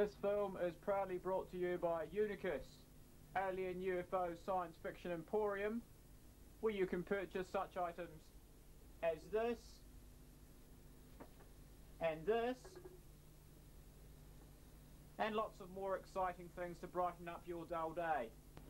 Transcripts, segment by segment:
This film is proudly brought to you by Unicus, Alien UFO Science Fiction Emporium, where you can purchase such items as this, and this, and lots of more exciting things to brighten up your dull day.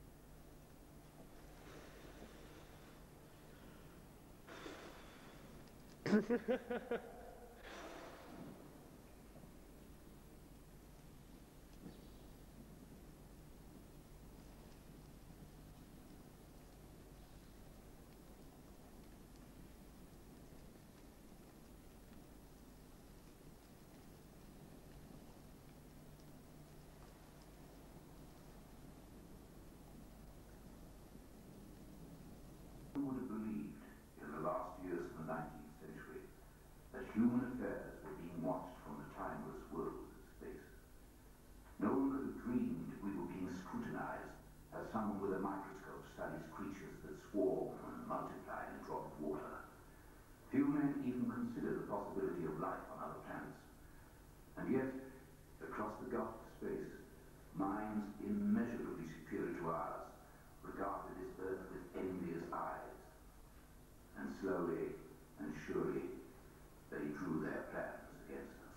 Who would have believed in the last years of the 19th century that human affairs were being watched from the timeless world of space? No one could have dreamed we were being scrutinized as someone with a microscope studies creatures that swarm and multiply in a drop of water. Few men even consider the possibility of life on other planets. And yet, across the gulf of space, minds immeasurably superior to ours regarded this earth with envious eyes. And slowly and surely, they drew their plans against us.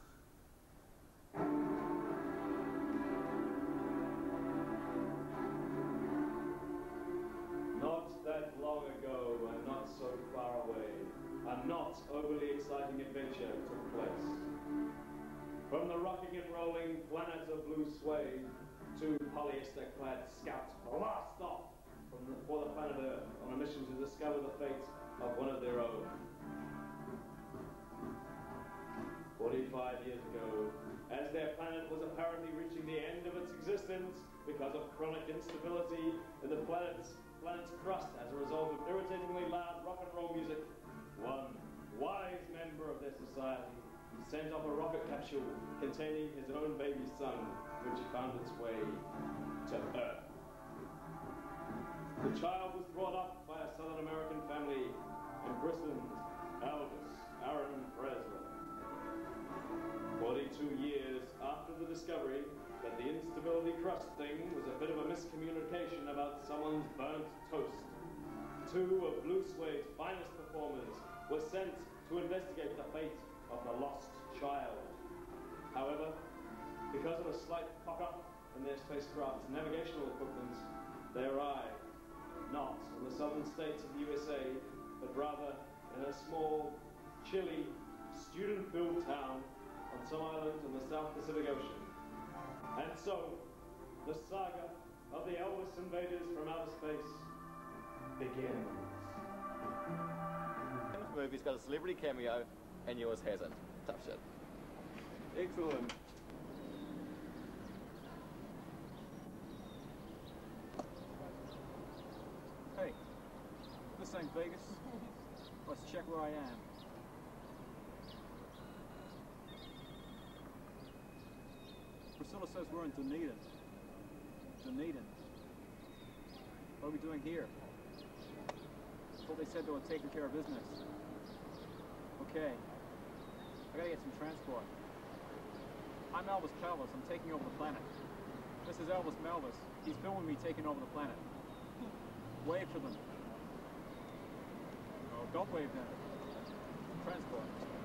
Not that long ago, and not so far away, a not overly exciting adventure took place. From the rocking and rolling planet of blue suede to polyester-clad scouts blast off for the planet Earth on a mission to discover the fate of one of their own. 45 years ago, as their planet was apparently reaching the end of its existence because of chronic instability in the planet's crust as a result of irritatingly loud rock and roll music, one wise member of their society sent off a rocket capsule containing his own baby son, which found its way to Earth. The child was brought up by a Southern American family and christened Elvis Aaron Presley. 42 years after the discovery that the instability crust thing was a bit of a miscommunication about someone's burnt toast, two of Blue Suede's finest performers were sent to investigate the fate of the lost child. However, because of a slight cock-up in their spacecraft's navigational equipment, they arrived not in the southern states of the USA, but rather in a small, chilly, student-filled town on some island in the South Pacific Ocean. And so, the saga of the Elvis invaders from outer space begins. This movie's got a celebrity cameo, and yours hasn't. Tough shit. Excellent. Hey, this ain't Vegas. Let's check where I am. Priscilla says we're in Dunedin. Dunedin. What are we doing here? Well, they said they were taking care of business. Okay. I gotta get some transport. I'm Elvis Pelvis. I'm taking over the planet. This is Elvis Melvis. He's filming me taking over the planet. Wave to them. Oh, don't wave them. Transport.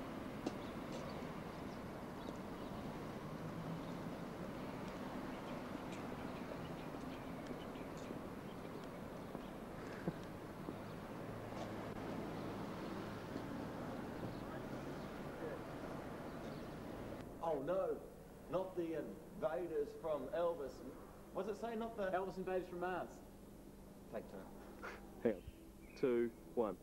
Oh no, not the invaders from Elvis. What does it say? Not the Elvis invaders from Mars. Take two. Hang on. 2, 1.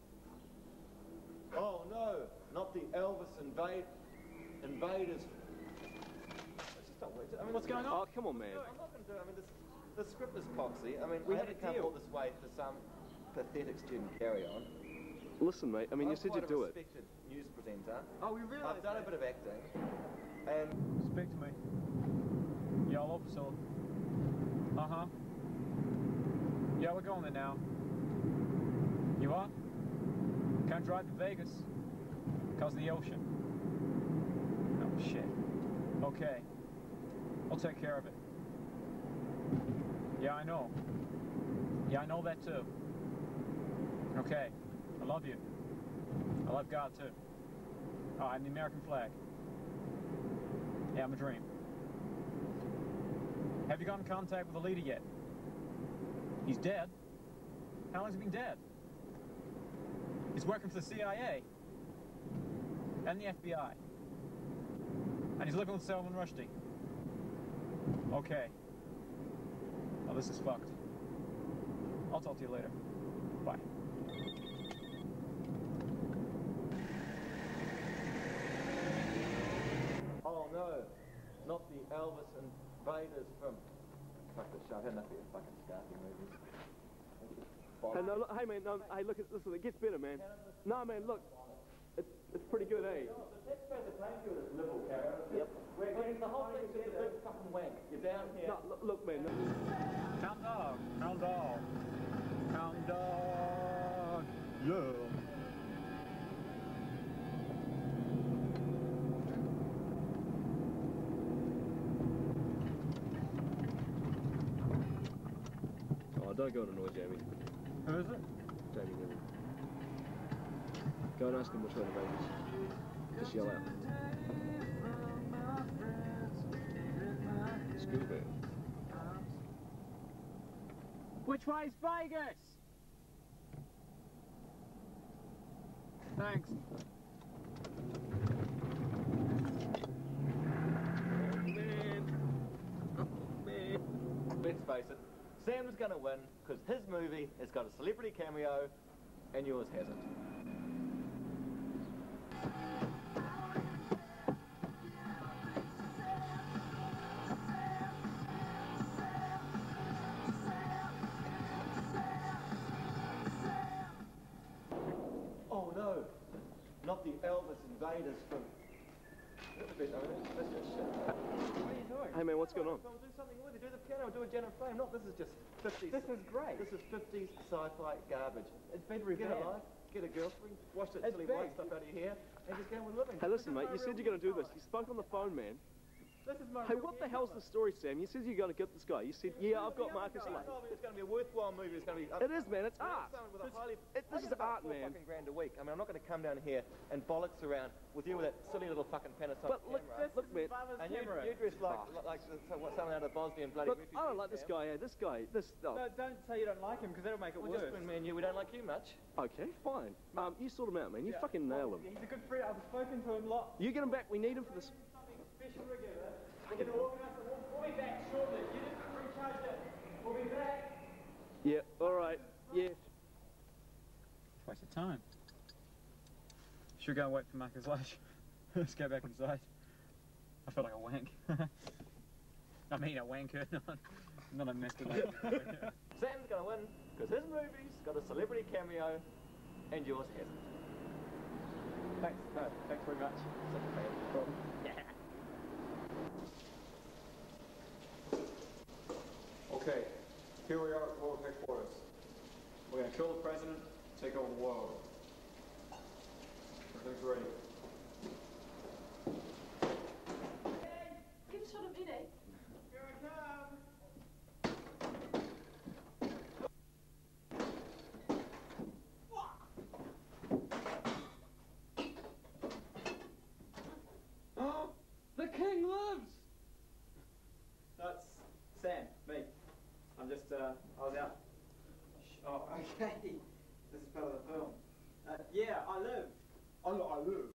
Oh no, not the Elvis invaders. Let's just stop. I mean, What's going on? Oh, come on, man. I'm not going to do it. I mean, the script is poxy. I mean, We I had had to a come deal. all this way for some pathetic student carry-on. Listen, mate, I mean, you said you'd do it. I'm quite a respected news presenter. Oh, we realised I've done a bit of acting, and Speak to me. Yeah, I'll officer. Uh-huh. Yeah, we're going there now. You are? Can't drive to Vegas. Because of the ocean. Oh, shit. Okay. I'll take care of it. Yeah, I know. Yeah, I know that too. Okay. I love you. I love God too. Oh, and the American flag. Yeah, I'm a dream. Have you got in contact with the leader yet? He's dead. How long has he been dead? He's working for the CIA. And the FBI. And he's living with Salman Rushdie. Okay. Oh, this is fucked. I'll talk to you later. Bye. Oh no, not the Elvis invaders from... Fuck this show, I've had enough of your fucking Scarfy movies. Hey, no, look, hey man, no, hey, look, listen, it gets better, man. No, man, look, it's pretty good, eh? That's where the claim to it is liberal, Karen. Yep. The whole thing's just a big fucking wank. You're down here. No, look, man. No. Hound dog, hound dog, hound dog, yeah. Oh, don't go and annoy Jamie. Who is it? Jamie Neville. Go and ask him which way the baby's. Just yell out. Excuse me. Which way's Vegas? Thanks. Let's face it, Sam's gonna win because his movie has got a celebrity cameo and yours hasn't. Oh no, not the Elvis invaders from... What are you doing? Hey man, what's going on? Do something with it. Do the piano, do a Janet Flame. Not this is just 50s. This is great. This is 50s sci-fi garbage. It's very Get bad. a life, get a girlfriend, wash that It's silly bad. white stuff out of your hair, and just get on with living. Hey, listen, mate, you said you're going to do this. You spoke on the phone, man. This is my Hey, real what the hair hell's the colour. story, Sam? You said you're going to get this guy. You said, yeah, I've got Marcus Lush. It's going to be a worthwhile movie. It's going to be... It is, man. It's art. With a highly, This is art, man. fucking grand a week. I mean, I'm not going to come down here and bollocks around with you with that silly little fucking Panasonic But look, camera. look, man. And you dress like someone out of the Bosnian bloody Look, refugee I don't like this camp. guy. This guy. No, don't say you don't like him, because that'll make it Well, worse. just between me and you, we don't like you much. Okay, fine. You sort him out, man. You fucking nail him. He's a good friend. I've spoken to him a lot. You get him back. We need him for this. Special together. We're going to organise it. We'll be back shortly. You didn't recharge it. We'll be back. Yeah, all right. Yeah. Waste of time. Should we go and wait for Marcus Lush? Let's go back inside. I feel like a wank. I mean a wanker, not a masturbation. Sam's going to win because his movie's got a celebrity cameo and yours hasn't. Thanks. No, thanks very much. Yeah. Okay, here we are at World Headquarters. We're going to kill the president, take over the world. Everything's ready. Give a shot of Vinny. Here I come! The king lives! That's Sam, me. I'm just, I was out. Oh, okay. This is part of the film. Yeah, I live. I live.